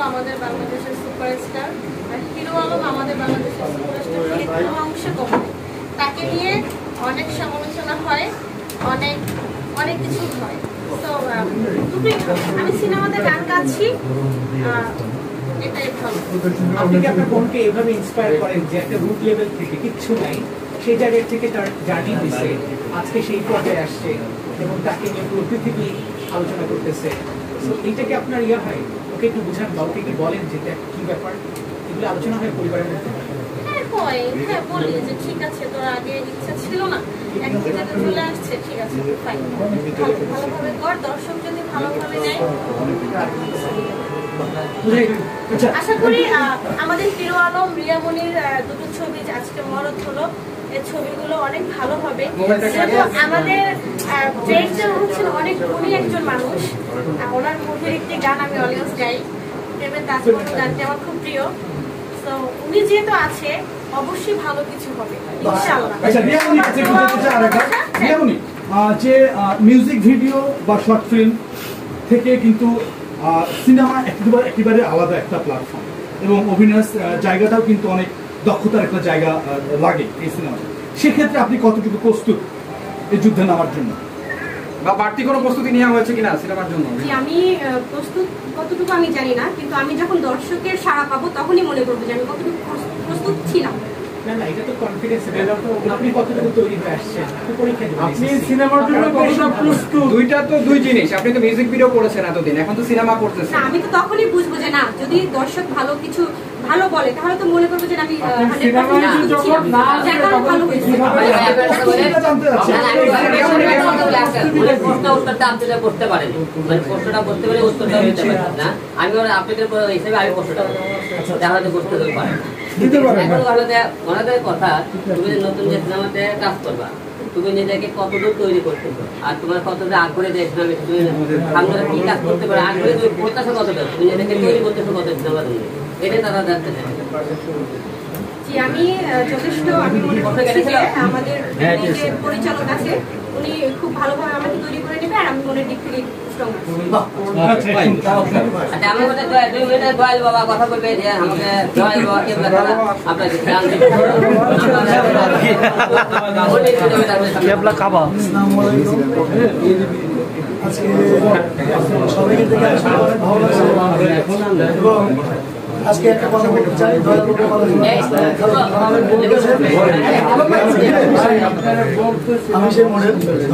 আমাদের বাংলাদেশের সুপারস্টার, আর হিরো আলম আমাদের বাংলাদেশের সুপারস্টার কোনো অংশে কম নেই। তাকে নিয়ে অনেক সমালোচনা হয়, অনেক অনেক কিছু হয়। তো আমি সিনেমাতে গান গাচ্ছি, এটাই ভালো। আপনি কি আপনার বোনকে এভাবে ইন্সপায়ার করেন যে একটা রুট লেভেল থেকে কিচ্ছু নাই, সেই জায়গা থেকে তার জার্নি দিচ্ছে, আজকে সেই পর্যায়ে আসছে এবং তাকে নিয়ে পুরো পৃথিবী আলোচনা করতেছে? তো এইটাকে আপনার ইয়ে হয়, ওকে একটু বুঝান বা ওকে কি বলেন যে কি ব্যাপার, এগুলো আলোচনা হয় পরিবারের মধ্যে? হ্যাঁ বলি যে ঠিক আছে, তোর আগে ইচ্ছা ছিল না, এখন যেটা চলে আসছে, ঠিক আছে ফাইন, ভালোভাবে কর, দর্শক যদি ভালোভাবে নেয়। আশা করি আমাদের হিরো আলম রিয়ামনির দুটো ছবি আজকে মরদ হলো, এই ছবিগুলো অনেক ভালো হবে। যেহেতু আমাদের ডিরেক্টর হচ্ছেন অনেক উনি একজন মানুষ, ওনার মুভির একটি গান আমি অলওয়েজ গাই, প্রেমের দাসবন্ধু গানটি আমার খুব প্রিয়। তো উনি যেহেতু আছে অবশ্যই ভালো কিছু হবে ইনশাআল্লাহ। আচ্ছা রিয়ামনি, যে মিউজিক ভিডিও বা শর্ট ফিল্ম থেকে কিন্তু সিনেমা একেবারে আলাদা একটা প্ল্যাটফর্ম এবং অভিনয়ের জায়গাটাও কিন্তু অনেক দক্ষতার একটা জায়গা লাগে এই সিনেমাতে। সেক্ষেত্রে আপনি কতটুকু প্রস্তুত এই যুদ্ধে নামার জন্য, বা বাড়তি কোনো প্রস্তুতি নেওয়া হয়েছে কিনা সিনেমার জন্য? আমি প্রস্তুত কতটুকু আমি জানি না, কিন্তু আমি যখন দর্শকের সাড়া পাবো তখনই মনে করবো যে আমি কতটুকু প্রস্তুত ছিলাম। এটা তো কনফিডেন্স, আপনি কতটুকু তৈরি হয়ে আসছেন, আপনি সিনেমার জন্য কতটা প্রস্তুত? দুইটা তো দুই জিনিস। আপনি তো মিউজিক ভিডিও করেছেন এতদিন, এখন তো সিনেমা করতেছেন। না, আমি তো তখনই বুঝবো যে না, যদি দর্শক ভালো কিছু ভালো বলে তাহলে তো মনে করবো যে আমি 100% যখন না ভালো হয়েছে। প্রশ্ন উত্তরটা আপনারা করতে পারেন, মানে প্রশ্নটা করতে পারে উত্তরটা দিতে পারেন না। আমি আপনাদের হিসেবে আমি প্রশ্নটা তাহলে করতে পারেন। ওনাদের কথা, তুমি নতুন যে সিনেমাতে কাজ করবা, তুমি নিজেকে কতদূর তৈরি করতেছো আর তোমার কতটা আগ্রহে যে সিনেমা তুমি সামনে কি কাজ করতে পারো, আগ্রহে তুমি করতেছো কতটা, তুমি নিজেকে তৈরি করতেছো কত সিনেমা তুমি, এটা তারা জানতে চায়। আমি যথেষ্ট, আমি মনে করছি যে আমাদের যে পরিচালক আছে উনি খুব ভালোভাবে আমাকে তৈরি করে নেবে, আর আমি মনের দিক থেকে স্ট্রং আছি। আচ্ছা, আমি বলতে 2 মিনিট দয়াল বাবা কথা বলবে যে আমাকে দয়াল বাবা কেবলা খেলা আপনাকে ধ্যান দিতে কেবলা খাবা। আসসালামু আলাইকুম। আজকে সবাইকে দেখে আসলে অনেক ভালো লাগছে এবং আজকে একটা কথা বলতে চাই, আমি সেই মডেল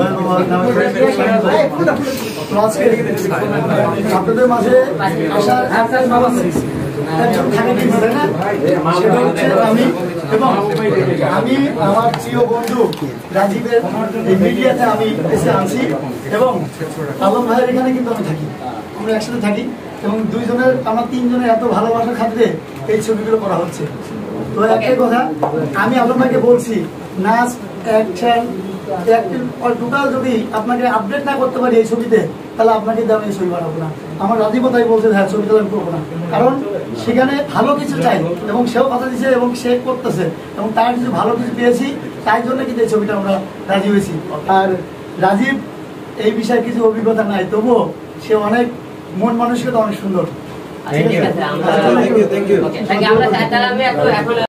আজকে আপনাদের মাঝে আসার একজন থাকে কি বলে না, সেটা হচ্ছে আমি, এবং আমি আমার প্রিয় বন্ধু রাজীবের এই মিডিয়াতে আমি এসে আছি এবং আলম ভাইয়ের এখানে কিন্তু আমি থাকি, আমরা একসাথে থাকি এবং দুইজনের আমরা তিনজনের এত ভালোবাসার খাতিরে এই ছবিগুলো করা হচ্ছে। তো একটাই কথা, আমি আলম ভাইকে বলছি, নাচ, অ্যাকশন, টোটাল যদি আপনাকে আপডেট না করতে পারি এই ছবিতে, তাহলে আপনাকে দিয়ে আমি এই ছবি বানাবো না। আমার রাজীব তাই বলছে হ্যাঁ ছবিটা আমি করবো না, কারণ সেখানে ভালো কিছু চাই এবং সেও কথা দিচ্ছে এবং সে করতেছে এবং তার কিছু ভালো কিছু পেয়েছি, তাই জন্য কিন্তু এই ছবিটা আমরা রাজি হয়েছি। আর রাজীব এই বিষয়ে কিছু অভিজ্ঞতা নাই, তবুও সে অনেক মন মানসিকতা অনেক সুন্দর। Thank you.